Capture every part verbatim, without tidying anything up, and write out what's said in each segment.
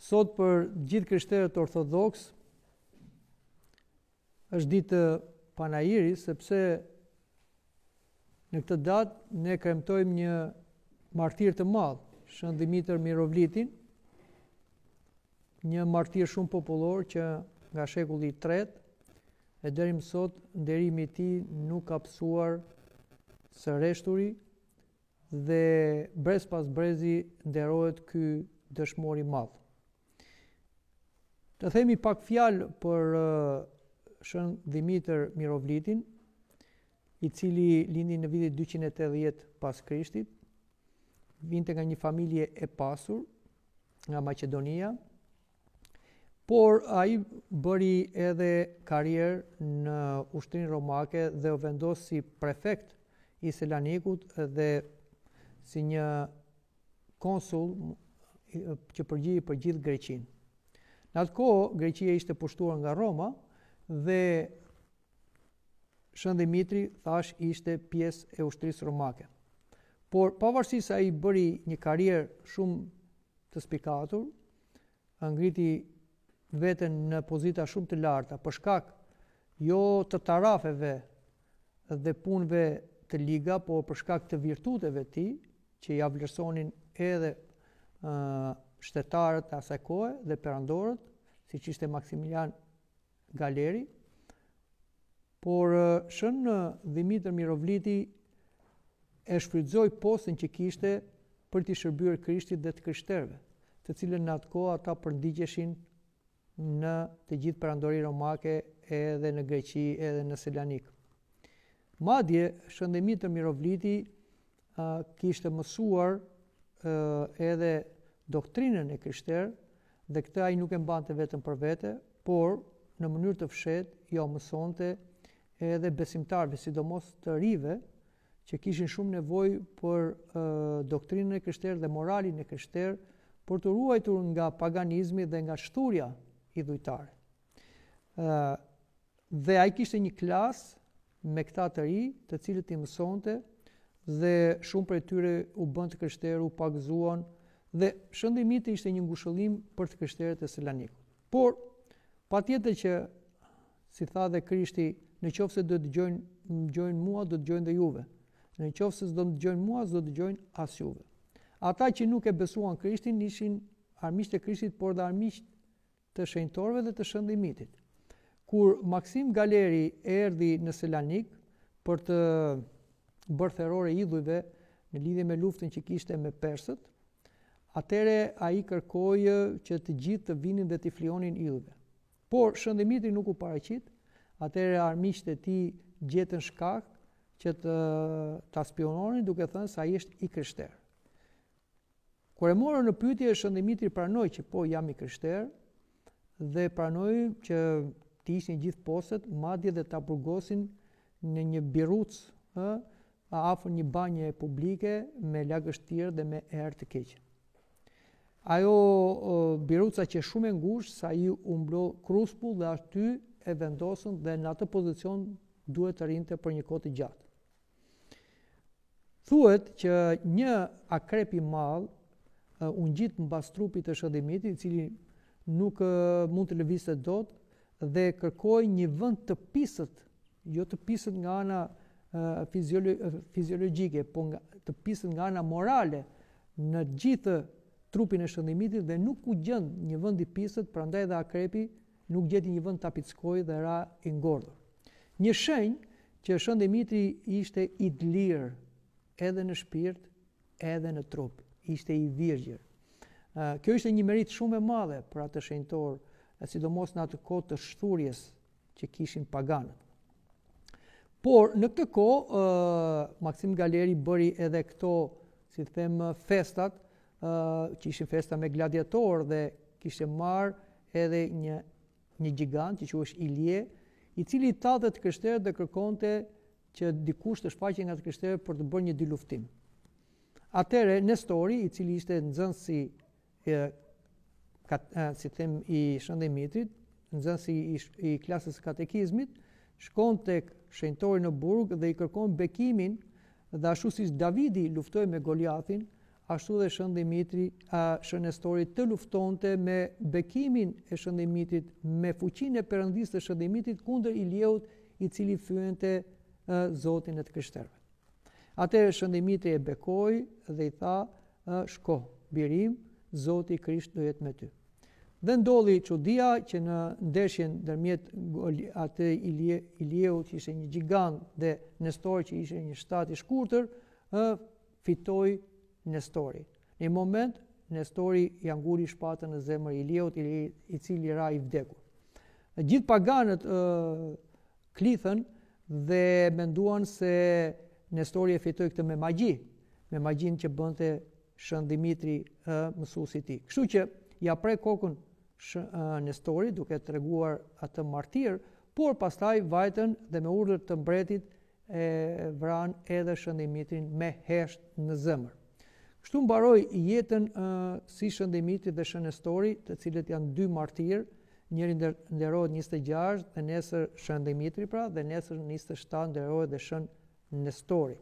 Sot për gjithë krishterët ortodoks është ditë panajiri, sepse në këtë datë ne kremtojmë një martir të madh, Shën Dimitër Mirovlitin, një martir shumë popullor që nga shekulli i tretë e deri më sot nderimi i tij nuk ka psuar së reshturi dhe brez pas brezi nderohet ky dëshmor i madh. Të themi pak fjalë për uh, Shën Dimitër Mirovlitin, i cili lindi në vitin dyqind e tetëdhjetë pas Krishtit, vinte nga një familje e pasur nga Maqedonia, por ai bëri edhe karrierë në ushtrinë romake dhe u vendos si prefekt i Selanikut dhe si një konsul që përgjigjej për gjithë Greqinë. Në atë kohë Greqia ishte pushtuar nga Roma dhe Shën Dimitri thash ishte pjesë e ushtrisë romake. Por pavarësisht se ai bëri një karrierë shumë të spikatur, ngriti veten në pozita shumë të larta për shkak jo të tarafeve dhe punëve të liga, por për shkak të virtuteve të tij, që ja vlerësonin edhe uh, shtetarët e asaj kohe dhe perandorët, siç ishte Maksimilian Galeri. Por uh, Shën Dimitër Mirovliti e shfrytëzoi postën që kishte për t'i shërbyer Krishtit dhe të krishterëve, të cilën në atë kohë ata përndigjeshin në të gjithë perandori romake, edhe në Greqi, edhe në Selanik. Madje Shën Dimitër Mirovliti uh, kishte mësuar uh, edhe doktrinën e krishterë dhe këtë ai nuk e mbante vetëm për vete, por në mënyrë të fshehtë ja mësonte edhe besimtarëve, sidomos të rive, që kishin shumë nevojë për uh, doktrinën e krishterë dhe moralin e krishterë për të ruajtur nga paganizmi dhe nga shturja idhujtare. Uh, dhe ai kishte një klasë me këta të ri, të cilët i mësonte dhe shumë prej tyre u bën të krishterë, u pagëzuan dhe Shën Dimitri ishte një ngushëllim për të krishterët e Selanikut. Por patjetër që, si tha dhe Krishti, në qoftë se do të dëgjojnë, dëgjojnë mua, do të dëgjojnë dhe juve. Në qoftë se s'do të dëgjojnë mua, s'do të dëgjojnë as juve. Ata që nuk e besuan Krishtin ishin armiqtë e Krishtit, por dhe armiqtë të shenjtorëve dhe të Shën Dimitrit. Kur Maksim Galeri erdhi në Selanik për të bërë therrore idhujve në lidhje me luftën që kishte me persët, atëre ai kërkoi që të gjithë të vinin dhe t'i flionin idhujve. Por Shën Dimitri nuk u paraqit, atëre armiqtë e tij gjetën shkak që të ta spiononin, duke thënë se ai është i krishterë. Kur e morën në pyetje, Shën Dimitri pranoi që po jam i krishterë dhe pranoi që të ishin gjithë postet, madje dhe ta burgosin në një birruc, ë, afër një banje publike me lagështirë dhe me erë të keqe. Ajo birruca që shumë e ngushtë, sa i u mblodh kruspull dhe aty e vendosën dhe në atë pozicion duhet të rinte për një kohë të gjatë. Thuhet që një akrep i madh uh, u ngjit mbas trupit të Shën Dimitrit, i cili nuk uh, mund të lëvizte dot dhe kërkoi një vend të pisët, jo të pisët nga ana uh, fiziolo fiziologjike, po nga, të pisët nga ana morale në gjithë trupin e Shën Dimitrit dhe nuk u gjend një vend i pisët, prandaj dhe akrepi nuk gjeti një vend ta pickoi dhe ra i ngordhur. Një shenjë që Shën Dimitri ishte i të lirë edhe në shpirt, edhe në trup, ishte i virgjër. Uh, kjo ishte një merit shumë e madhe për atë shenjtor, sidomos në atë kohë të shturjes që kishin paganët. Por në këtë kohë uh, Maksim Galeri bëri edhe këto, si të them, festat, uh, që ishin festa me gladiator dhe kishte marrë edhe një një gjigant që quhesh Ilie, i cili i tadhe të krishterët dhe kërkonte që dikush të shfaqej nga të krishterët për të bërë një dy luftim. Atëre Nestori, i cili ishte nxënësi e, kat, e, si them i Shën Dimitrit, nxënësi i, i klasës katekizmit, shkon tek shenjtori në burg dhe i kërkon bekimin dhe ashtu siç Davidi luftoi me Goliathin, ashtu dhe Shën Dimitri, a Shën Nestori të luftonte me bekimin e Shën Dimitrit, me fuqinë e perëndisë të Shën Dimitrit kundër Ilieut, i cili fyente uh, Zotin e të krishterëve. Atëherë Shën Dimitri e bekoi dhe i tha, uh, shko, birim, Zoti Krisht do jetë me ty. Dhe ndodhi çudia që në ndeshjen ndërmjet atë Ilie, Ilieu që ishte një gjigant dhe Nestori që ishte një shtat i shkurtër, uh, fitoi Nestori. Në një moment Nestori ja nguli shpatën në zemër Ilieut, i, i cili ra i vdekur. Gjithë paganët uh, klithën dhe menduan se Nestori e fitoi këtë me magji, me magjin që bënte Shën Dimitri uh, mësuesi i tij. Kështu që ja prek kokën uh, Nestori duke treguar atë martir, por pastaj vajtën dhe me urdhër të mbretit e vran edhe Shën Dimitrin me hesht në zemër. Kështu mbaroi jetën uh, si Shën Dimitri dhe Shën Nestori, të cilët janë dy martirë, njëri nderohet njëzet e gjashtë dhe nesër Shën Dimitri pra, dhe nesër njëzet e shtatë nderohet dhe Shën Nestori.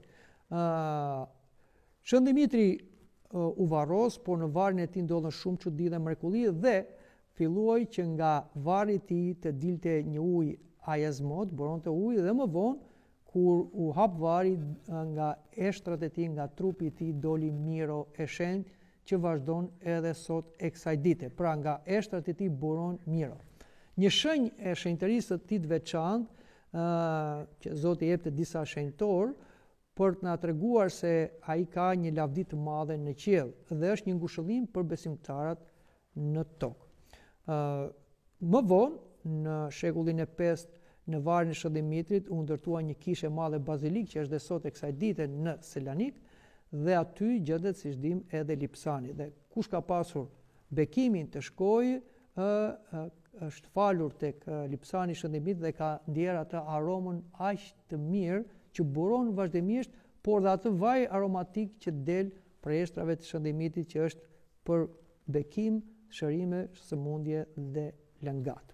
Uh, Shën Dimitri uh, u varros, por në varrin e tij ndodhen shumë çudi dhe mrekulli dhe filluoi që nga varri i tij të dilte një ujë ajazmot, buronte ujë dhe më vonë kur u hap vari nga eshtrat e tij, nga trupi i tij doli miro e shenjtë që vazhdon edhe sot e kësaj dite. Pra nga eshtrat e tij buron miro. Një shenjë e shenjtërisë së tij të veçantë, uh, që Zoti jep të disa shenjtor për të na treguar se ai ka një lavdi të madhe në qiell dhe është një ngushëllim për besimtarët në tokë. Uh, më vonë në shekullin e pestë në varrin e Shën Dimitrit u ndërtua një kishë e madhe bazilik që është dhe sot e kësaj dite në Selanik dhe aty gjendet siç dim edhe Lipsani. Dhe kush ka pasur bekimin të shkojë ë është falur tek Lipsani Shën Dimitrit dhe ka ndjer atë aromën aq të mirë që buron vazhdimisht, por dhe atë vaj aromatik që del për eshtrave të Shën Dimitrit që është për bekim, shërime, sëmundje dhe lëngat.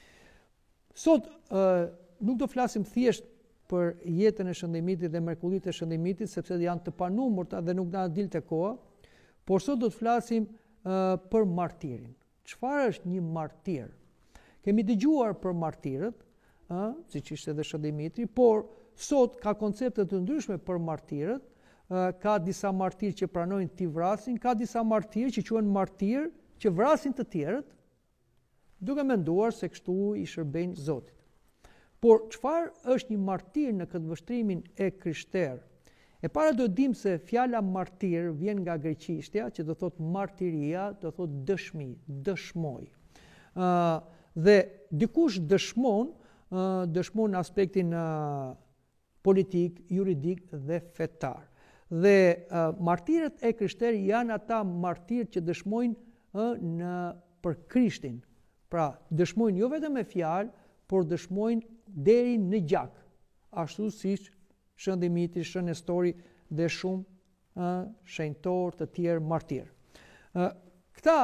Sot uh, nuk do flasim thjesht për jetën e Shën Dimitrit dhe mrekullitë e Shën Dimitrit, sepse janë të panumërta dhe nuk na dilte koha, por sot do të flasim uh, për martirin. Çfarë është një martir? Kemi dëgjuar për martirët, uh, siç ishte edhe Shën Dimitri, por sot ka koncepte të ndryshme për martirët, uh, ka disa martirë që pranojnë t'i vrasin, ka disa martirë që quhen martirë që vrasin të tjerët, duke menduar se kështu i shërbejnë Zotit. Por çfarë është një martir në këtë vështrimin e krishterë? E para do të dim se fjala martir vjen nga greqishtja, që do thotë martiria, do thotë dëshmi, dëshmoj. Uh, dhe dikush dëshmon, uh, dëshmon aspektin uh, politik, juridik dhe fetar. Dhe uh, martirët e krishterë janë ata martirë që dëshmojnë uh, në për Krishtin. Pra, dëshmojnë jo vetëm me fjalë, por dëshmojnë deri në gjak, ashtu siç Shën Dimitri, Shën Nestori dhe shumë uh, shenjtor të tjerë martirë. Uh, këta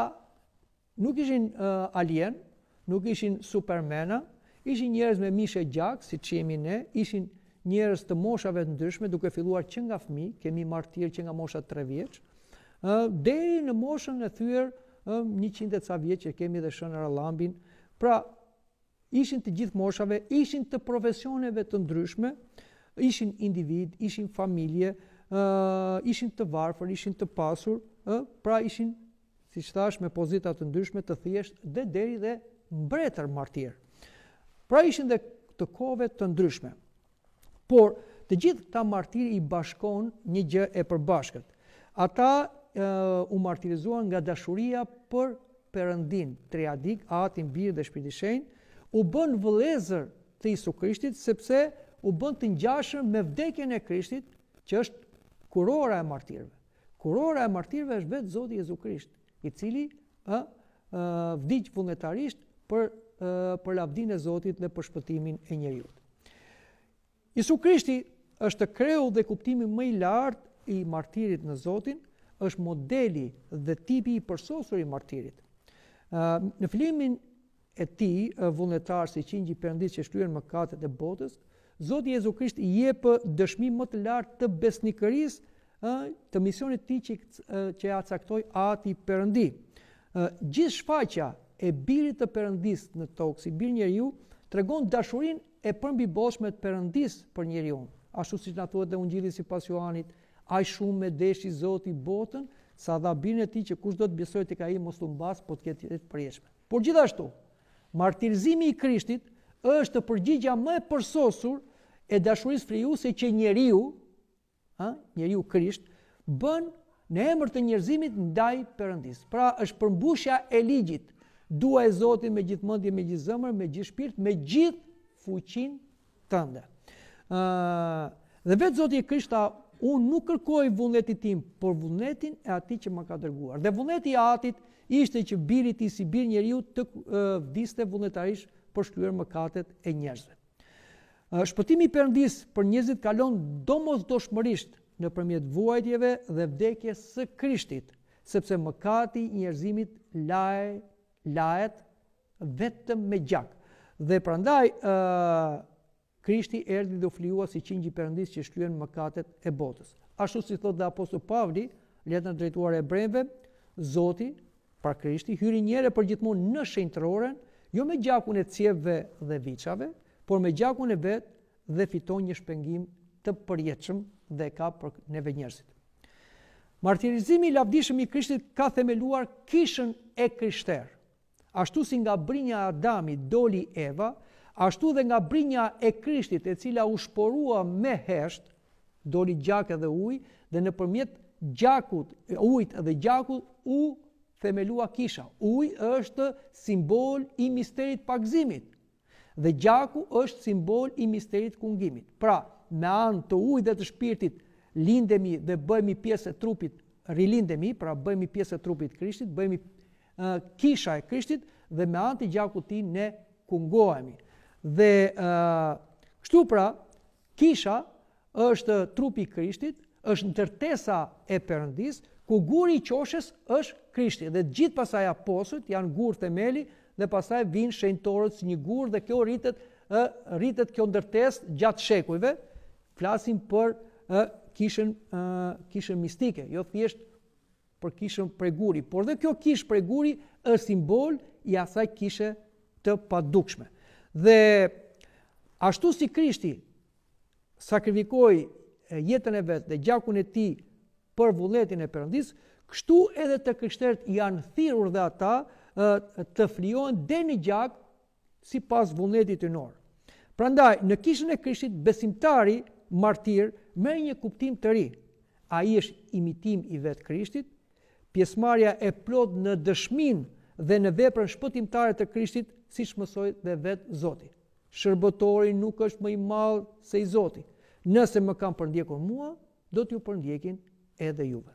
nuk ishin uh, alien, nuk ishin supermena, ishin njerëz me mishe gjak, siç jemi ne, ishin njerëz të moshave të ndryshme, duke filluar që nga fëmijë, kemi martirë që nga mosha tre vjeç, uh, deri në moshën e thyer njëqind e ca vjeç që kemi dhe Shën Arallambin. Pra, ishin të gjithë moshave, ishin të profesioneve të ndryshme, ishin individ, ishin familje, uh, ishin të varfër, ishin të pasur, uh, pra ishin, siç thash, me pozita të ndryshme, të thjesht dhe deri dhe mbretër martir. Pra ishin dhe të kohëve të ndryshme. Por të gjithë këta martirë i bashkon një gjë e përbashkët. Ata Uh, u martirizuan nga dashuria për Perëndin, triadik, Atin, Birin dhe Shpirtin e Shenjtë, u bën vëllezër të Isu Krishtit sepse u bën të ngjashëm me vdekjen e Krishtit, që është kurora e martirëve. Kurora e martirëve është vetë Zoti Jezu Krisht, i cili uh, uh, vdiq vullnetarisht për uh, për lavdinë e Zotit dhe për shpëtimin e njerëzit. Isu Krishti është kreu dhe kuptimi më i lartë i martirit në Zotin, është modeli dhe tipi i përsosur i martirit. Uh, në fillimin e tij, uh, vullnetar si qingji i Perëndisë që shkryen mëkatet e botës, Zoti Jezu Krisht i jep dëshmi më të lartë të besnikërisë të misionit ti që, që ja caktoi Ati Perëndi. Gjithë shfaqja e birit të Perëndis në tokë, si bir njeriu, tregon dashurinë e përmbiboshme të Perëndis për njeriu. Ashtu siç na thuhet dhe Ungjilli sipas Johanit, aq shumë me deshi Zoti botën, sa dha birin e tij që kush do të besojë tek ai mos u mbas, po të ketë jetë të përjetshme. Por gjithashtu, martirizimi i Krishtit është përgjigja më e përsosur e dashurisë krijuese që njeriu, ha, njeriu Krisht, bën në emër të njerëzimit ndaj Perëndis. Pra është përmbushja e ligjit. Duaj Zotin me gjithë mendje, me gjithë zemër, me gjithë shpirt, me gjithë fuqinë tënde. Uh, dhe vetë Zoti i Krisht tha, unë nuk kërkoj vullnetin tim, por vullnetin e atij që më ka dërguar. Dhe vullneti i Atit ishte që biri i tij si bir njeriu të uh, vdiste vullnetarisht për shkryer mëkatet e njerëzve. Uh, shpëtimi i Perëndis për njerëzit kalon domosdoshmërisht nëpërmjet vuajtjeve dhe vdekjes së Krishtit, sepse mëkati i njerëzimit laje, lahet vetëm me gjak. Dhe prandaj uh, Krishti erdhi dhe u flijua si qingji i Perëndis që shkryen mëkatet e botës. Ashtu si thot dhe Apostulli Pavli, letrën drejtuar Hebrejve, Zoti, pra Krishti, hyri një herë përgjithmonë në shenjtëroren, jo me gjakun e cjevëve dhe viçave, por me gjakun e vet dhe fiton një shpengim të përjetshëm dhe ka për neve njerëzit. Martirizimi i lavdishëm i Krishtit ka themeluar kishën e krishterë. Ashtu si nga brinja e Adamit doli Eva, ashtu dhe nga brinja e Krishtit, e cila u shporua me hesht, doli gjak edhe ujë, dhe nëpërmjet gjakut, ujit dhe gjakut u themelua kisha. Uji është simbol i misterit pagëzimit dhe gjaku është simbol i misterit kungimit. Pra, me anë të ujit dhe të shpirtit lindemi dhe bëhemi pjesë e trupit, rilindemi, pra bëhemi pjesë e trupit Krishtit, bëhemi uh, kisha e Krishtit dhe me anë të gjakut ti ne kungohemi. Dhe uh, kështu pra, kisha është trupi i Krishtit, është ndërtesa e Perëndis, ku guri i qoshes është Krishti. Dhe gjithë pasaj apostujt janë gur themeli dhe pasaj vinë shenjtorët si një gur dhe kjo rritet, uh, rritet kjo ndërtesë gjatë shekujve. Flasim për uh, kishën, uh, kishën mistike, jo thjesht për kishën prej guri, por dhe kjo kishë prej guri është simbol i asaj kishe të padukshme. Dhe ashtu si Krishti sakrifikoi jetën e vet dhe gjakun e tij për vullnetin e Perëndis, kështu edhe të krishterët janë thirrur dhe ata të flijohen deri në gjak sipas vullnetit ynor. Prandaj në kishën e Krishtit besimtari martir merr një kuptim të ri. Ai është imitim i vet Krishtit, pjesëmarrja e plot në dëshminë dhe në veprën shpëtimtare të Krishtit, siç mësoi dhe vet Zoti. Shërbëtori nuk është më i madh se i Zoti. Nëse më kanë përndjekur mua, do t'ju përndjekin edhe juve.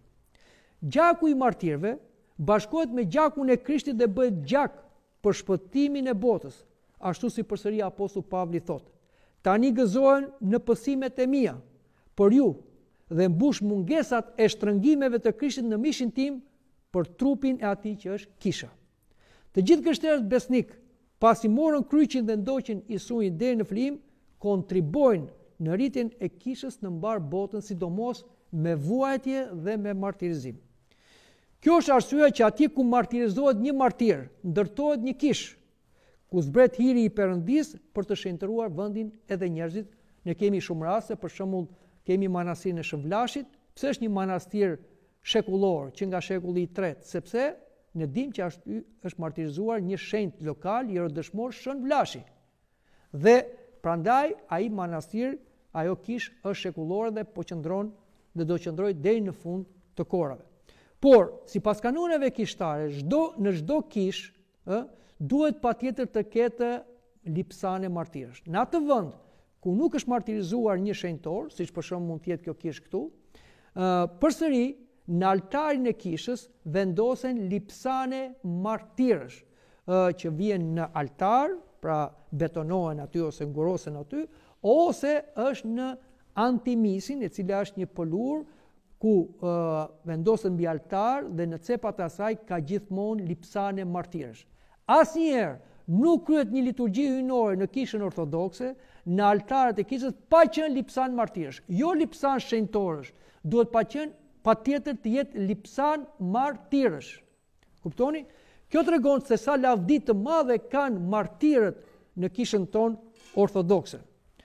Gjaku i martirëve bashkohet me gjakun e Krishtit dhe bëhet gjak për shpëtimin e botës, ashtu si përsëri Apostulli Pavli thotë: tani gëzohen në pësimet e mia për ju dhe mbush mungesat e shtrëngimeve të Krishtit në mishin tim për trupin e atij që është kisha. Të gjithë krishterët besnik, pasi morën kryqin dhe ndoqën Isuin deri në flijim, kontribojnë në rritjen e kishës në mbar botën, sidomos me vuajtje dhe me martirizim. Kjo është arsyeja që atje ku martirizohet një martir, ndërtohet një kishë, ku zbret hiri i Perëndis për të shenjtëruar vendin edhe njerëzit. Ne kemi shumë raste, për shembull, kemi manastirin e Shënvlashit. Pse është një manastir shekullor që nga shekulli i tretë? Sepse ne dimë që ashtu është martirizuar një shenjt lokal i rëndësishmor Shënvlashi. Dhe prandaj ai manastir, ajo kishë është shekullore dhe po qëndron dhe do qëndrojë deri në fund të kohërave. Por, sipas kanoneve kishtare, çdo në çdo kishë, ë, duhet patjetër të ketë lipsane martirësh. Në atë vend ku nuk është martirizuar një shenjtor, siç për shembull mund të jetë kjo kishë këtu, ë, përsëri në altarin e kishës vendosen lipsane martirësh, ë, që vjen në altar, pra betonohen aty ose ngurosen aty, ose është në antimisin, e cila është një pëlur ku uh, vendosen mbi altar dhe në cepat e asaj ka gjithmonë lipsane martirësh. Asnjëherë nuk kryhet një liturgji hyjnore në kishën ortodokse në altarët e kishës pa qenë lipsan martirësh. Jo lipsan shenjtorësh, duhet pa qenë pa tjetër të jetë lipsan martirësh. Kuptoni? Kjo tregon se sa lavdi të madhe kanë martirët në kishën tonë ortodokse.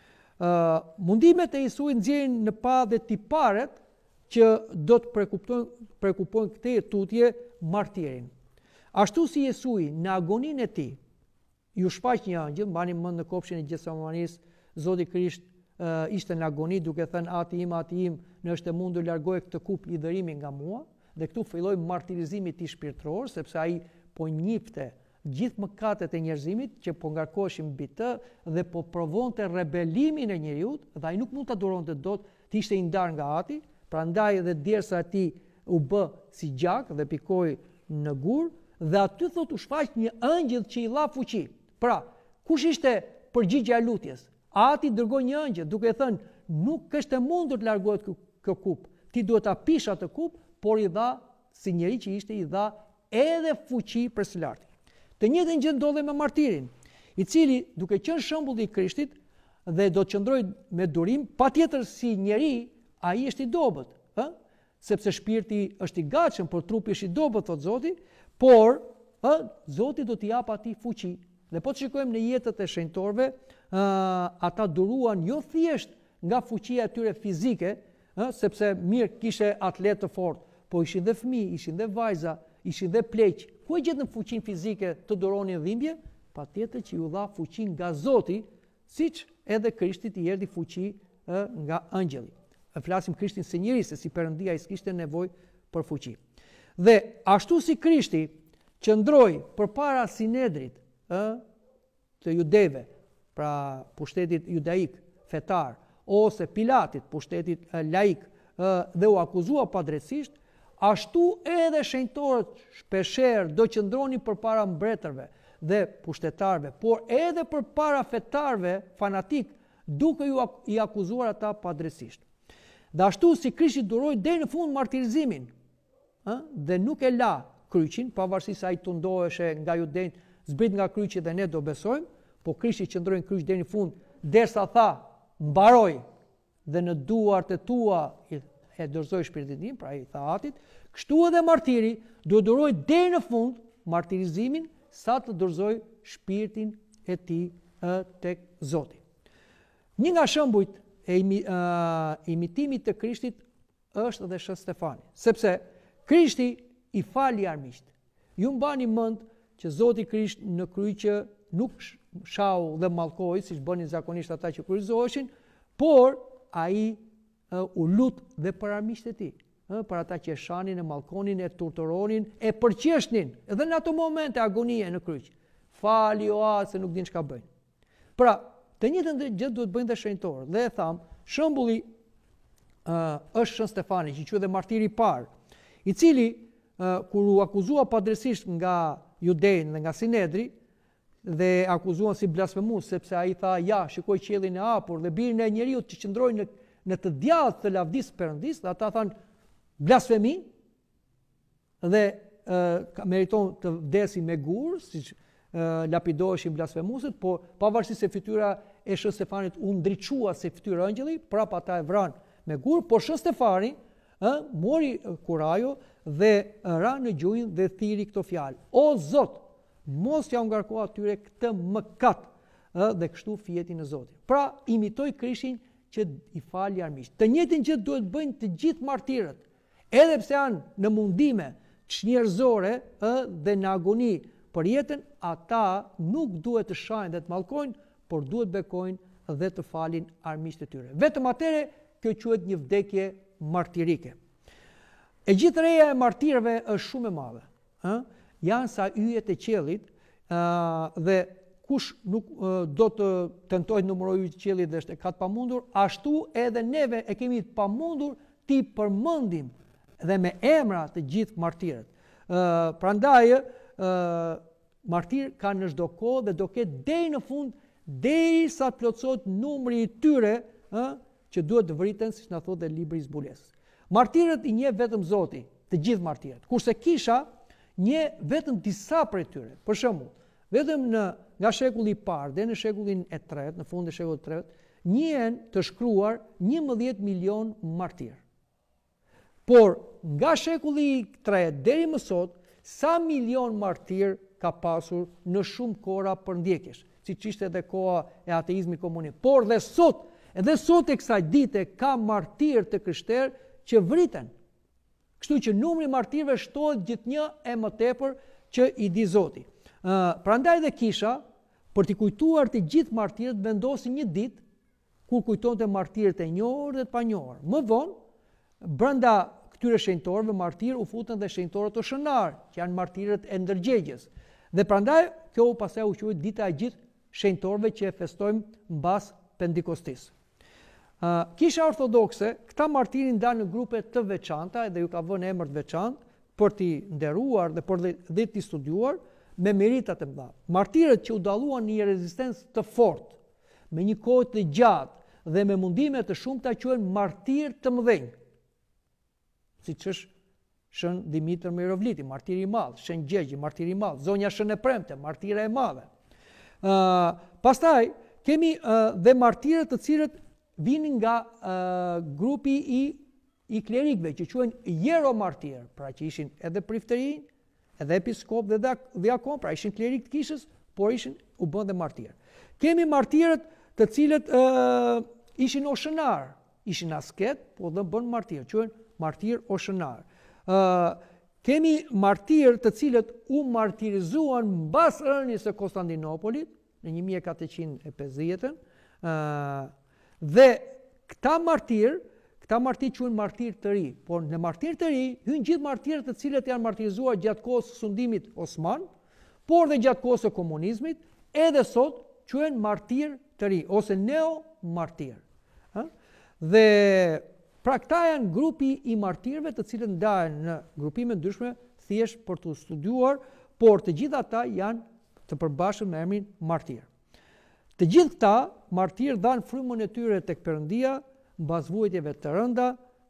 Uh, mundimet e Jesuit nxjerrin në pa dhe tiparet që do të prekuptojnë, prekupojnë këtë tutje martirin. Ashtu si Jesui në agoninë e tij ju shfaq një angjëll, mbani mend në kopshin e Gjesemanis, Zoti Krisht uh, ishte në agoni duke thënë ati im, ati im, në është e mundur largoje këtë kup i dërimin nga mua, dhe këtu filloi martirizimi i tij shpirtëror, sepse ai po njifte gjithë mëkatet e njerëzimit që po ngarkoheshin mbi të dhe po provonte rebelimin e njerëzit, dhe ai nuk mund ta duronte dot, të ishte i ndar nga Ati, prandaj edhe djersa e tij u bë si gjak dhe pikoi në gur, dhe aty thot u shfaq një angjëll që i dha fuqi. Pra, kush ishte përgjigjja e lutjes? Ati dërgoi një angjëll duke thënë, nuk është e mundur të largohet kjo kup, ti duhet ta pish atë kup, por i dha, si njeri që ishte, i dha edhe fuqi për së larti. Të njëjtën gjë ndodhe me martirin, i cili duke qenë shembulli i Krishtit dhe do të qëndrojë me durim, patjetër si njeri, ai është i dobët, ë? Sepse shpirti është i gatshëm, por trupi është i dobët, thot Zoti, por ë Zoti do t'i jap atij fuqi. Dhe po të shikojmë në jetët e shenjtorëve, ë ata duruan jo thjesht nga fuqia e tyre fizike, ë sepse mirë kishte atlet të fortë, po ishin dhe fëmijë, ishin dhe vajza, ishin dhe pleq. Ku e gjetën fuqinë fizike të duronin dhimbje? Patjetër që ju dha fuqinë nga Zoti, siç edhe Krishtit i erdhi fuqi ë nga angjëlli. E flasim Krishtin si njeri, se si Perëndia ai s'kishte nevojë për fuqi. Dhe ashtu si Krishti qëndroi përpara Sinedrit, ë të judeve, pra pushtetit judaik fetar, ose Pilatit, pushtetit laik, ë dhe u akuzua padrejtisht, ashtu edhe shenjtorët shpeshherë do qëndronin përpara mbretërve dhe pushtetarëve, por edhe përpara fetarëve fanatik, duke ju i akuzuar ata padrejtisht. Dhe ashtu si Krishti duroi deri në fund martirizimin, ë dhe nuk e la kryqin, pavarësisht se ai tundoheshe nga judenjt, zbrit nga kryqi dhe ne do besojmë, po Krishti qëndroi në kryq deri në fund, derisa tha, mbaroi, dhe në duart e tua e dorëzoi shpirtin tim, pra i tha Atit, kështu edhe martiri do duroj deri në fund martirizimin sa të dorëzoj shpirtin e tij tek Zoti. Një nga shembujt e imi, uh, imitimit të Krishtit është edhe Shën Stefani, sepse Krishti i fali armiqt. Ju mbani mend që Zoti Krisht në kryqë nuk shau dhe mallkoi siç bënin zakonisht ata që kryqëzoheshin, por ai uh, u lut dhe për armiqtë e tij, uh, për ata që e shanin, e mallkonin, e torturonin, e përqeshnin, edhe në ato momente agonie në kryq. Fali o atë se nuk din çka bëjnë. Pra, të njëjtën gjë duhet bëjnë dhe shenjtorët. Dhe e tham, shembulli uh, është Shën Stefani, që quhet martiri i parë, i cili uh, kur u akuzua padrejtisht nga judejnë dhe nga Sinedri, dhe akuzuan si blasfemues, sepse ai tha, ja, shikoj qiellin e hapur dhe birin e njeriu që qëndroi në, në të djathtë të lavdisë Perëndis, dhe ata thanë blasfemi dhe uh, meriton të vdesi me gur, siç uh, lapidoheshin blasfemuesit, por pavarësisht se fytyra e Shën Stefanit u ndriçua si fytyra e angjëllit, prapë ata e vranë me gur, por Shën Stefani ë mori kurajo dhe ra në gjunjë dhe thiri këto fjalë. O Zot, mos ja ngarko atyre këtë mëkat, ë dhe kështu fjeti në Zotin. Pra, imitoi Krishtin që i fali armiqt. Të njëjtën gjë duhet bëjnë të gjithë martirët, edhe pse janë në mundime çnjerëzore ë dhe në agoni për jetën, ata nuk duhet të shajnë dhe të mallkojnë, por duhet bekojnë dhe të falin armiqtë e tyre. Vetëm atëre kjo quhet një vdekje martirike. E gjithë reja e martirëve është shumë e madhe. Ë? Janë sa yjet e qiellit, ë dhe kush nuk ë, do të tentojë të numërojë yjet e qiellit dhe është e kat pamundur, ashtu edhe neve e kemi të pamundur ti përmendim dhe me emra të gjithë martirët. Ë prandaj ë martir kanë në çdo kohë dhe do ketë deri në fund, derisa të plotësohet numri i tyre, ë që duhet të vriten, siç na thotë libri i zbulesës. Martirët i njeh vetëm Zoti, të gjithë martirët. Kurse kisha njeh vetëm disa prej tyre. Për shembull, vetëm në nga shekulli i parë dhe në shekullin e tretë, në fund të shekullit të tretë, njihen të shkruar njëmbëdhjetë milion martir. Por nga shekulli i tretë deri më sot, sa milion martir ka pasur në shumë kohra për ndjekjesh, siç ishte edhe koha e ateizmit komunist. Por dhe sot, edhe sot e kësaj dite ka martir të krishterë që vriten. Kështu që numri i martirëve shtohet gjithnjë e më tepër që i di Zoti. Uh, prandaj dhe kisha, për t'i kujtuar të gjithë martirët, vendosi një ditë kur kujtonte martirët e njohur dhe të panjohur. Më vonë, brenda këtyre shenjtorëve martir u futën dhe shenjtorët të shënar, që janë martirët e ndërgjegjes. Dhe prandaj kjo pastaj u quhet dita e gjithë shenjtorëve që e festojmë mbas Pentekostis. Uh, kisha ortodokse, këta martirin ndan në grupe të veçanta dhe ju ka vënë emër të veçantë për t'i nderuar dhe për dhe t'i studiuar me meritat e mëdha. Martirët që u dalluan në një rezistencë të fortë, me një kohë të gjatë dhe me mundime të shumta quhen martir të mëdhenj. Siç është Shën Dimitër Mirovliti, martiri i madh, Shën Gjegji, martiri i madh, Zonja Shën e Premte, martira e madhe. Uh, pastaj kemi uh, dhe martirët të cilët vinin nga uh, grupi i, i klerikëve, që quhen jeromartirë, pra që ishin edhe priftërin, edhe episkop dhe diakon, pra ishin klerik të kishës, por ishin u bën dhe martirë. Kemi martirët të cilët uh, ishin oshënar, ishin asket, po dhe bën martirë, quhen martirë oshënar. Uh, kemi martirë të cilët u martirizuan mbas rënies së Konstantinopolit në një mijë e katëqind e pesëdhjetë, uh, dhe këta martirë, këta martirë quhen martirë të ri, por në martirë të ri hyn gjithë martirët të cilët janë martirizuar gjatë kohës së sundimit osman, por dhe gjatë kohës së komunizmit, edhe sot quhen martirë të ri ose neo-martirë. Ha? Dhe pra këta janë grupi i martirëve të cilët ndahen në grupime ndryshme thjesht për të studiuar, por të gjitha ata janë të përbashkët me emrin martirë. Të gjithë këta martirë dhanë frymën e tyre tek Perëndia mbas vuajtjeve të rënda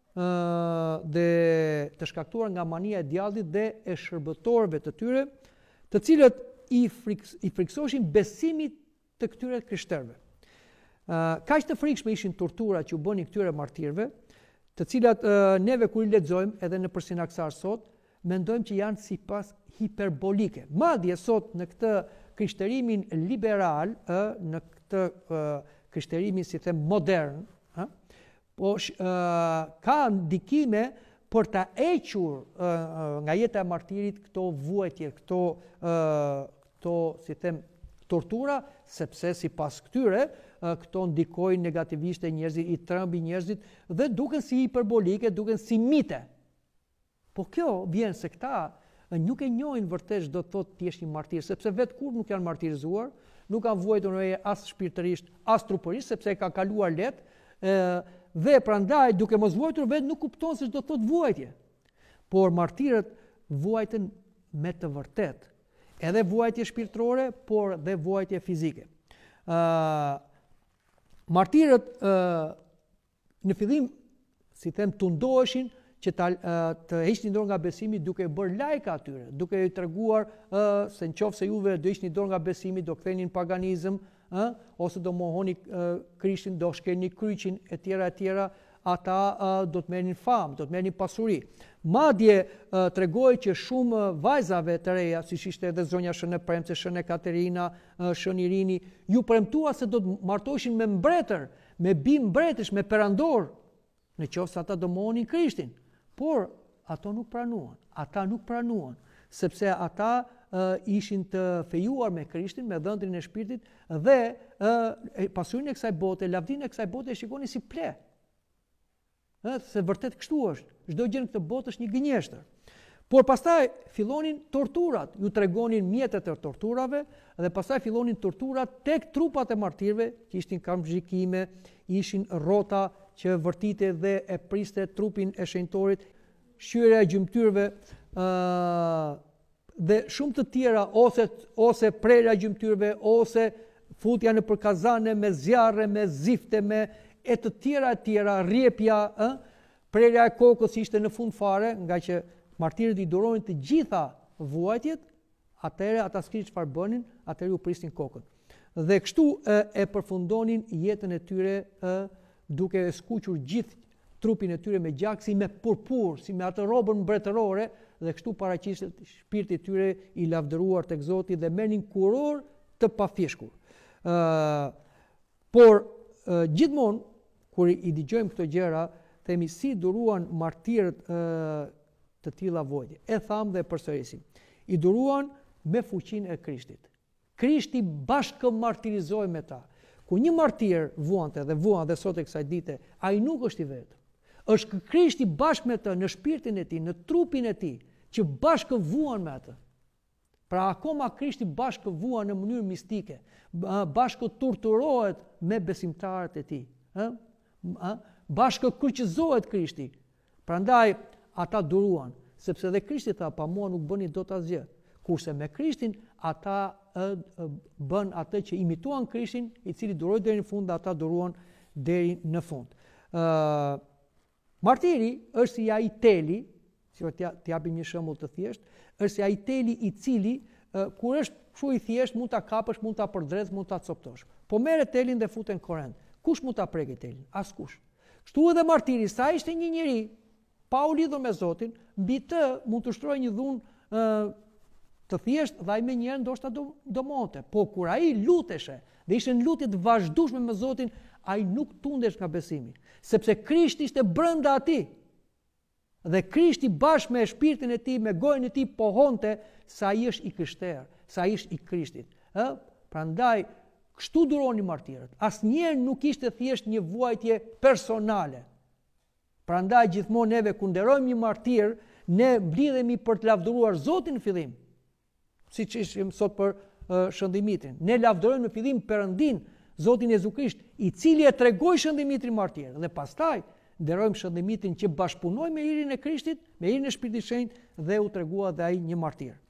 dhe të shkaktuar nga mania e djallit dhe e shërbëtorëve të tyre, të cilët i, friks, i friksoshin besimit të këtyre krishterëve. Kaq të frikshme ishin torturat që u bënin këtyre martirëve, të cilat neve kur i lexojmë edhe në Sinaksar sot, mendojmë që janë sipas hiperbolike. Madje sot në këtë krishterimin liberal, në këtë krishterimin si them modern, po ka ndikime për ta hequr nga jeta e martirit këto vuajtje, këto këto si them tortura, sepse sipas këtyre këto ndikojnë negativisht e njerëzit, i trembi njerëzit dhe duken si hiperbolike, duken si mite. Po kjo vjen se këta nuk e njohin vërtet do të thotë ti je një martir, sepse vetë kur nuk janë martirizuar, nuk kanë vuajtur në as shpirtërisht, as trupërisht, sepse e kanë kaluar lehtë, dhe prandaj duke mos vuajtur vetë nuk kupton se do të thotë vuajtje. Por martirët vuajten me të vërtetë, edhe vuajtje shpirtërore, por dhe vuajtje fizike. Uh, martirët uh, në fillim, si them, tundoheshin që ta, të heqnin dorë nga besimi duke bërë lajka atyre, duke i treguar uh, se nëse juve do hiqni dorë nga besimi, do kthenin paganizëm, uh, ose do mohoni uh, Krishtin, do shkelni kryqin e tjera e tjera, ata uh, do të merrnin famë, do të merrnin pasuri. Madje uh, tregoi që shumë uh, vajzave të reja, siç ishte edhe zonja Shën e Premte, Shën e Katerina, uh, Shën Irini, ju premtua se do të martoheshin me mbretër, me bimë mbretësh, me perandor, në qoftë se ata do mohnin Krishtin. Por ato nuk pranuan, ata nuk pranuan, sepse ata uh, ishin të fejuar me Krishtin, me dhëndrin e shpirtit dhe uh, pasurinë e kësaj bote, lavdinë e kësaj bote e shikonin si ple. Uh, se vërtet kështu është, çdo gjë në këtë botë është një gënjeshtër. Por pastaj fillonin torturat, ju tregonin mjetet e torturave dhe pastaj fillonin torturat tek trupat e martirëve, që ishin kamzhikime, ishin rrota që vërtite dhe e priste trupin e shenjtorit, shqyrja e gjymtyrëve uh, dhe shumë të tjera, ose, ose prerja e gjymtyrëve, ose futja në përkazane me zjarre, me zifte, me e të tjera e tjera, rrjepja, eh? prerja e kokës ishte në fund fare, nga që martirët i duronin të gjitha vuajtjet, atëherë ata s'kishin çfarë bënin, atëherë u prisnin kokën. Dhe kështu e, e përfundonin jetën e tyre e, duke e skuqur gjithë trupin e tyre me gjak si me purpur, si me atë robën mbretërore, dhe kështu paraqishet shpirti i tyre i lavdëruar tek Zoti dhe merrnin kuror të pafishkur. Ë por e, gjithmonë kur i dëgjojmë këto gjëra, themi si duruan martirët e, të tilla vojtje. E tham dhe përsërisim. I duruan me fuqinë e Krishtit. Krishti bashkë martirizoi me ta. Ku një martir vuante dhe vuan dhe sot e kësaj dite, ai nuk është i vetëm. Është Krishti bashkë me të në shpirtin e tij, në trupin e tij, që bashkë vuan me atë. Pra akoma Krishti bashkë vuan në mënyrë mistike, bashkë torturohet me besimtarët e tij, ë? Bashkë kryqëzohet Krishti. Prandaj ata duruan, sepse dhe Krishti tha, pa mua nuk bëni dot asgjë. Kurse me Krishtin ata e, e, bën atë që imituan Krishtin, i cili duroi deri në fund dhe ata duruan deri në fund. Ë Martiri është si ai teli, si t'ja, t'japim një shembull të thjesht, është si ai teli i cili e, kur është kështu i thjesht mund ta kapësh, mund ta përdredh, mund ta coptosh. Po merret telin dhe futen korrent. Kush mund ta prekë telin? Askush. Kështu edhe martiri, sa ishte një njeri pa u lidhur me Zotin, mbi të mund të shtrojë një dhunë ë të thjesht dhe ai më njëherë ndoshta do domonte. Po kur ai luteshe dhe ishte në lutje të vazhdueshme me Zotin, ai nuk tundesh nga besimi, sepse Krishti ishte brenda atij. Dhe Krishti bashkë me shpirtin e tij, me gojën e tij pohonte se ai është i krishterë, se ai është i Krishtit. Ë? Prandaj kështu duroni martirët. Asnjëherë nuk ishte thjesht një vuajtje personale. Prandaj gjithmonë neve kur nderojmë një martir, ne mblidhemi për të lavdëruar Zotin në fillim. Siç ishim sot për uh, Shëndimitrin. Ne lavdërojmë në fillim Perëndin, Zotin Jezu Krisht, i cili e tregoi Shëndimitrin martir, dhe pastaj nderojmë Shëndimitrin që bashkëpunoi me hirin e Krishtit, me hirin e Shpirtit Shenjtë dhe u tregua dhe ai një martir.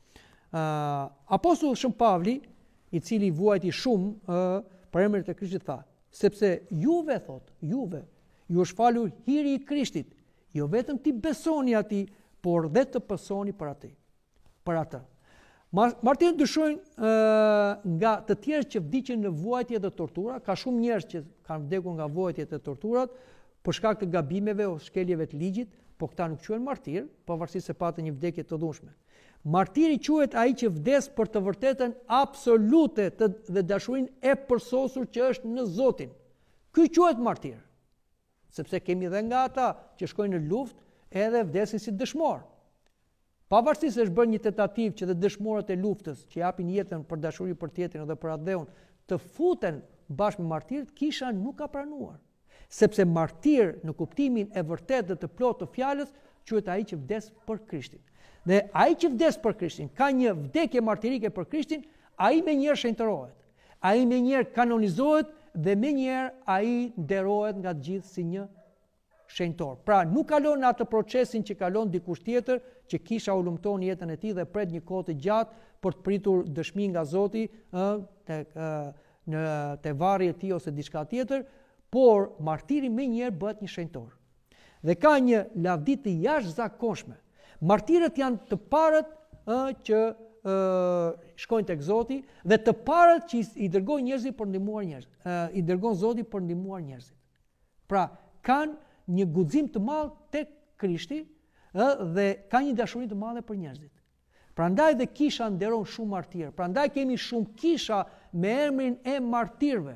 Uh, Apostulli Shën Pavli, i cili vuajti shumë uh, për emrin e Krishtit tha, sepse juve thot, juve ju është falur hiri i Krishtit, jo vetëm ti besoni atij, por dhe të pësoni për atë. Për atë. Martirët dyshojnë uh, nga të tjerë që vdiqën në vuajtje dhe tortura, ka shumë njerëz që kanë vdekur nga vuajtjet e torturat për shkak të gabimeve ose shkeljeve të ligjit, po këta nuk quhen martir, pavarësisht se patën një vdekje të dhunshme. Martiri quhet ai që vdes për të vërtetën absolute të, dhe dashurinë e përsosur që është në Zotin. Ky quhet martir. Sepse kemi dhe nga ata që shkojnë në luftë edhe vdesin si dëshmor. Pavarësisht se është bërë një tentativë që dhe dëshmorët e luftës që japin jetën për dashuri për tjetrin dhe për atë dheun të futen bashkë me martirët, kisha nuk ka pranuar. Sepse martir në kuptimin e vërtet dhe të plot të fjalës quhet ai që vdes për Krishtin. Dhe ai që vdes për Krishtin, ka një vdekje martirike për Krishtin, ai menjëherë shenjtërohet. Ai menjëherë kanonizohet dhe menjëherë ai nderohet nga të gjithë si një shenjtor. Pra nuk kalon në atë procesin që kalon dikush tjetër, që kisha u lumton jetën e tij dhe pret një kohë të gjatë për të pritur dëshmi nga Zoti ë tek në te varri e tij ose diçka tjetër, por martiri menjëherë bëhet një shenjtor. Dhe ka një lavdi të jashtëzakonshme. Martirët janë të parët ë që ë shkojnë tek Zoti dhe të parët që i dërgojnë njerëzit për ndihmuar njerëz. ë i dërgon Zoti për ndihmuar njerëzit. Pra kanë një guxim të madh tek Krishti ë dhe ka një dashuri të madhe për njerëzit. Prandaj dhe kisha nderon shumë martirë. Prandaj kemi shumë kisha me emrin e martirëve,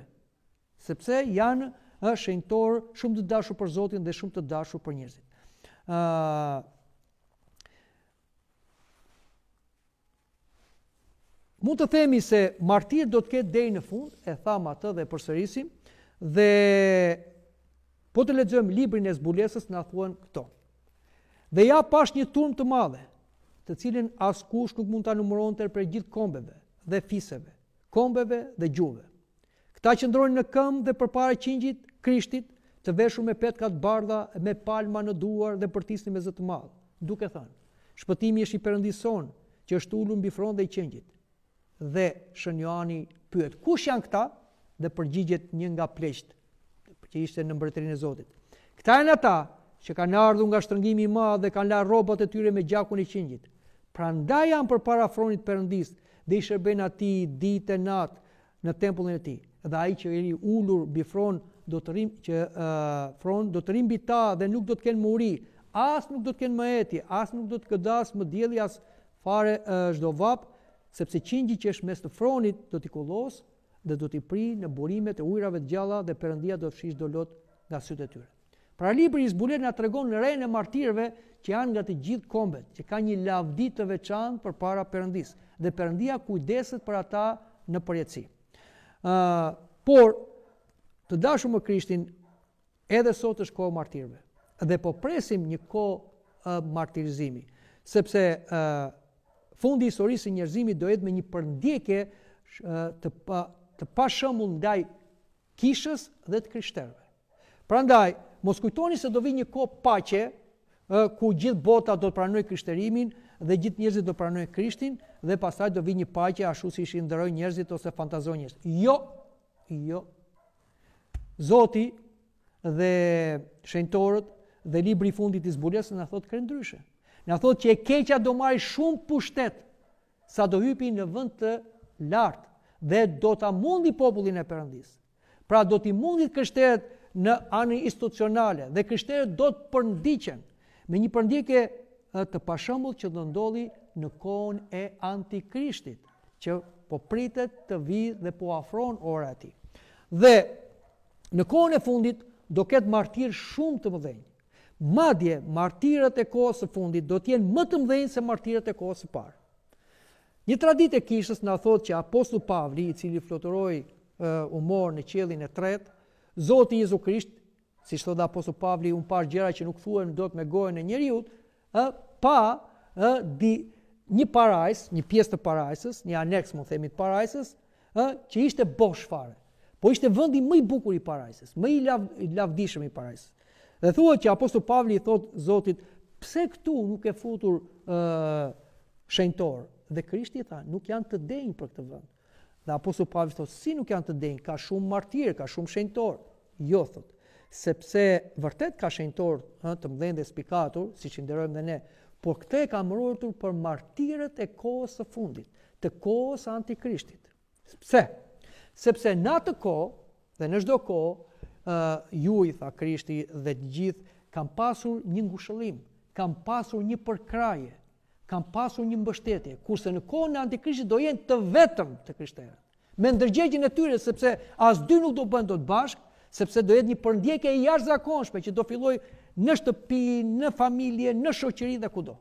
sepse janë ë shenjtor shumë të dashur për Zotin dhe shumë të dashur për njerëzit. ë Mund të themi se martir do të ketë deri në fund, e tham atë dhe përsërisim, dhe po të lexojmë librin e zbulesës na thuan këto. Dhe ja pash një turm të madhe, të cilin askush nuk mund ta numëronte për gjithë kombeve dhe fiseve, kombeve dhe gjuhëve. Këta qëndronin në këmbë dhe përpara qingjit Krishtit, të veshur me petka të bardha, me palma në duar dhe përtisni me zë të madh, duke thënë: Shpëtimi është i Perëndisë son, që është ulur mbi fron dhe i qingjit. Dhe Shën Johani pyet: kush janë këta? Dhe përgjigjet një nga pleqt, që ishte në mbretërinë e Zotit. Këta janë ata që kanë ardhur nga shtrëngimi i madh dhe kanë larë rrobat e tyre me gjakun e qingjit. Prandaj janë përpara fronit Perëndis dhe i shërbejnë atij ditë e natë në tempullin e tij. Dhe ai që i ulur mbi fron do të rrim që uh, fron do të rrim mbi ta dhe nuk do të kenë muri, as nuk do të kenë më etje, as nuk do të këdas më dielli as fare çdo uh, vap, sepse qingji që është mes të fronit do t'i kullos dhe do t'i pri në burimet e ujrave të gjalla dhe Perëndia do të fshish dolot nga sytë e tyre. Pra libri i zbulet na tregon rejën e martirëve që janë nga të gjithë kombet, që ka një lavdi të veçantë përpara Perëndis dhe Perëndia kujdeset për ata në përjetësi. Uh, por të dashur me Krishtin, edhe sot është kohë martirëve dhe po presim një kohë uh, martirizimi, sepse uh, fundi i historisë së njerëzimit do jetë me një përndjekje uh, të pa të pashëmbull ndaj kishës dhe të krishterëve. Prandaj, mos kujtoni se do vi një kohë paqe, uh, ku gjithë bota do të pranojë krishterimin dhe gjithë njerëzit do pranojnë Krishtin dhe pastaj do vi një paqe ashtu siç i ndërojnë njerëzit ose fantazojnë njerëzit. Jo, jo. Zoti dhe shenjtorët dhe libri i fundit i zbulesës na thotë krejt ndryshe. Na thotë që e keqja do marrë shumë pushtet sa do hypi në vend të lartë dhe do ta mundi popullin e Perëndis. Pra do t'i mundi krishterët në anën institucionale dhe krishterët do të përndiqen me një përndjekje të pashëmbull që do ndodhi në kohën e Antikrishtit, që po pritet të vijë dhe po afron ora e tij. Dhe në kohën e fundit do ketë martirë shumë të mëdhenj. Madje martirët e kohës së fundit do të jenë më të mëdhenj se martirët e kohës së parë. Një traditë e kishës na thotë që apostulli Pavli, i cili fluturoi uh, u mor në qiellin e tretë, Zoti Jezu Krisht, siç thotë apostulli Pavli, un pa gjëra që nuk thuhen dot me gojën e njeriu, uh, pa uh, di një parajs, një pjesë të parajsës, një aneks, mund themi, të parajsës, uh, që ishte bosh fare. Po ishte vendi më i bukur i parajsës, më i, lav, i lavdishëm i parajsës. Dhe thuhet që apostulli Pavli i thotë Zotit, pse këtu nuk e futur uh, shenjtor? Dhe Krishti tha, nuk janë të denjë për këtë vend. Dhe apostulli Pavli thotë, si nuk janë të denjë? Ka shumë martirë, ka shumë shenjtor. Jo, thotë, sepse vërtet ka shenjtor të mëdhenj dhe spikatur, siç i nderojmë dhe ne, por këtë e ka mbrojtur për martirët e kohës së fundit, të kohës së Antikrishtit. Pse? Sepse në atë kohë dhe në çdo kohë, uh, ju i tha Krishti dhe të gjithë kanë pasur një ngushëllim, kanë pasur një përkraje, kanë pasur një mbështetje, kurse në kohën e Antikrishtit do jenë të vetëm të krishterët. Me ndërgjegjjen e tyre, sepse as dy nuk do bëhen dot bashkë, sepse do jetë një përndjekje e jashtëzakonshme që do fillojë në shtëpi, në familje, në shoqëri dhe kudo.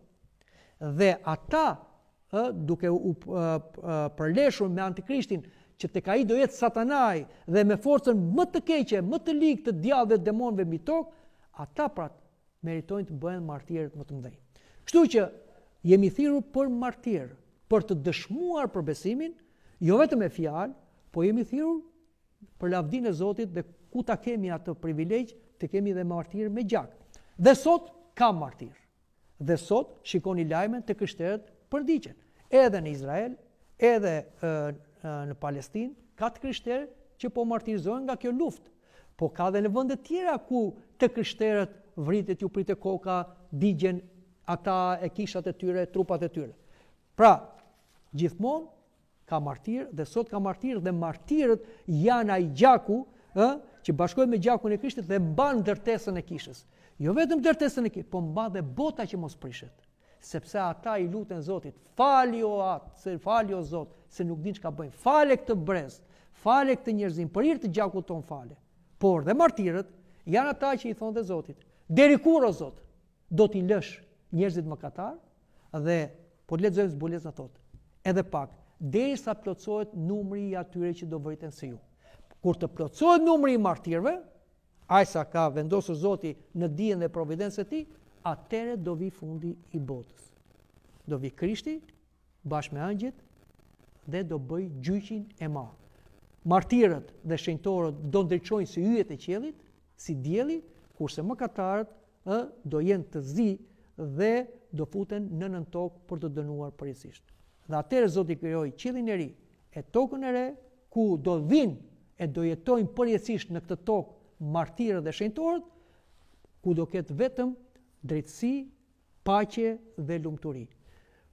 Dhe ata, ë, duke u përleshur me Antikrishtin, që tek ai do jetë Satanai dhe me forcën më të keqe, më të ligë të djallëve dhe demonëve mbi tokë, ata pra meritojnë të bëhen martirët më të mëdhenj. Kështu që jemi thirrur për martirë, për të dëshmuar për besimin, jo vetëm me fjalë, po jemi thirrur për lavdinë e Zotit dhe ku ta kemi atë privilegj, të kemi dhe martirë me gjak. Dhe sot ka martirë. Dhe sot shikoni lajmen të krishterët përndiqen. Edhe në Izrael, edhe uh, në Palestinë, ka të krishterë që po martirizohen nga kjo luftë. Po ka dhe në vende tjera ku të krishterët vritet, ju pritet koka, digjen ata e kishat e tyre, trupat e tyre. Pra, gjithmonë ka martirë dhe sot ka martirë dhe martirët janë ai gjaku ë, që bashkohet me gjakun e Krishtit dhe mban ndërtesën e kishës. Jo vetëm ndërtesën e kishës, po mban dhe bota që mos prishet. Sepse ata i luten Zotit, fali o atë, se fali o Zot, se nuk din çka bëjnë. Fale këtë brez, fale këtë njerëzim, për hir të gjakut ton fale. Por dhe martirët janë ata që i thonë dhe Zotit, deri kur o Zot, do t'i lësh njerëzit mëkatar? Dhe po lexojmë zbulesën thotë, edhe pak, derisa plotësohet numri i atyre që do vriten si ju. Kur të plotësohet numri i martirëve, aq sa ka vendosur Zoti në dijen dhe providencën e tij, atëre do vi fundi i botës. Do vi Krishti bashkë me angjëjt dhe do bëj gjyqin e madh. Martirët dhe shenjtorët do ndriçojnë si yjet e qiellit, si dielli, kurse mëkatarët ë do jenë të zi dhe do futen në nën tokë për të dënuar përjetësisht. Dhe atëherë Zoti krijoi qiellin e ri e tokën e re, ku do vinë e do jetojnë përjetësisht në këtë tokë martirët dhe shenjtorët, ku do ketë vetëm drejtësi, paqe dhe lumturi.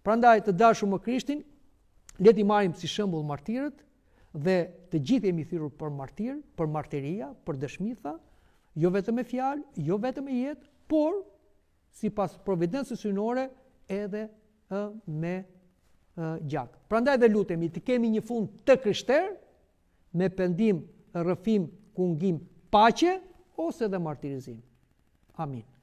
Prandaj të dashur me Krishtin, le t'i marrim si shembull martirët dhe të gjithë jemi thirrur për martir, për martiria, për dëshmitha, jo vetëm me fjalë, jo vetëm me jetë, por sipas providencës hyjnore edhe ë, me ë, gjak. Prandaj dhe lutemi të kemi një fund të krishterë, me pendim, rrëfim, kungim, paqe ose dhe martirizim. Amin.